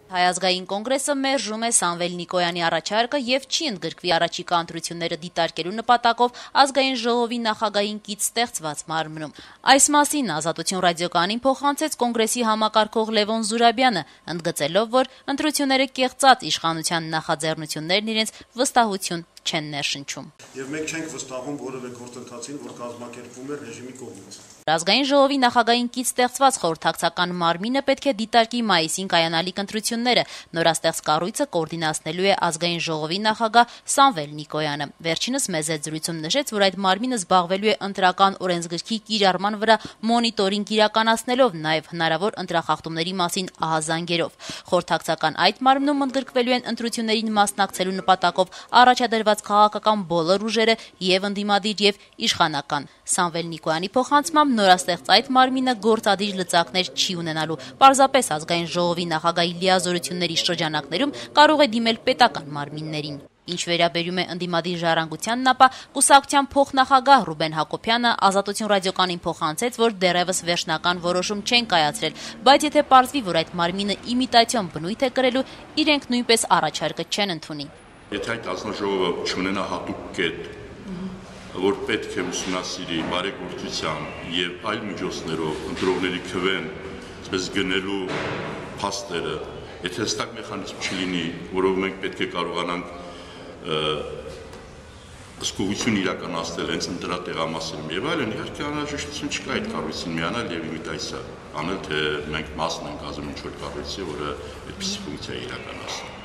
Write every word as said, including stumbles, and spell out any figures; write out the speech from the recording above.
Հայ ազգային կոնգրեսը մերժում է Սամվել Նիկոյանի առաջարկը եւ չի ընդգրկվի առաջիկա ընտրությունները դիտարկելու նպատակով ազգային ժողովի նախագահին կից ստեղծված մարմնում։ Այս մասին Ազատություն ռադիոկայանին փոխանցեց կոնգրեսի համակարգող Լևոն Զուրաբյանը, ընդգծելով, որ ընտրությունները կեղծած իշխանության նախաձեռնություններն իրենց վստահություն չեն ներշնչում։ Եվ մենք չենք վստահում որևէ գործընթացին, որ կազմակերպվում է ռեժիմի կողմից։ Ազգային ժողովի նախագահին կից ստեղծված խորհրդակցական մարմինը պետք է դիտարկի մայիսին կայանալիք ընտրությունները։ Նորաստեղծ կառույցը կոորդինացնելու է ազգային ժողովի նախագահ Սամվել Նիկոյանը։ Վերջինս մեծ զրույցում նշեց, որ այդ մարմինը զբաղվելու է ընտրական օրենսգրքի կիրառման վրա մոնիտորինգ իրականացնելով, նաև հնարավոր ընտրախախտումների մասին ահազանգերով։ Խորհրդակցական այդ մարմնում ընդգրկվելու են ընտրություններին մասնակցելու նպատակով առաջադրված քաղաքական բոլոր ուժերը եւ ընդդիմադիր եւ իշխանական։ Սամվել Նիկոյանի փոխանցմամբ նորաստեղծ այդ մարմինը գործադիր լծակներ չի ունենալու։ Պարզապես ազգային ժողովի նախագահի լիազորությունների շրջանակներում կարող է դիմել պետական մարմիններին։ Ինչ վերաբերում է ընդդիմադիր ժառանգությանն, ապա կուսակցության փոխնախագահ Ռուբեն Հակոբյանը Ազատություն ռադիոկայանին փոխանցեց, որ դեռևս վերջնական որոշում չեն կայացրել, բայց եթե պարզվի, որ այդ մարմինը իմիտացիոն բնույթ է կրելու, իրենք նույնպես առաջարկը չեն ընդունի։ Եթե այդ ազնաժողովը չունենա հատուկ կետ, որ պետք է ուսումնասիրի բարեգործության եւ այլ միջոցներով ընտրողների քվեն, այսպես գնելու փաստերը, եթե հստակ մեխանիզմ չլինի, որով մենք պետք է կարողանանք ըսկողություն իրականացնել հենց ընտրատեղամասերում եւ այլն, իհարկե անհրաժեշտություն չկա այդ կառույցին միանալ եւ իմիտացիա անել, թե մենք մասն ենք ազգային ինչ-որ կառույցի, որը այդպիսի ֆունկցիա իրականացնի։